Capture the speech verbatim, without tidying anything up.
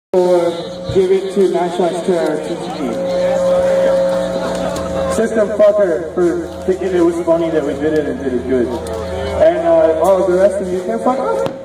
Or give it to nationalized terror to CeCe. System fucker for thinking it was funny that we did it and did it good. And uh, all the rest of you can fuck off.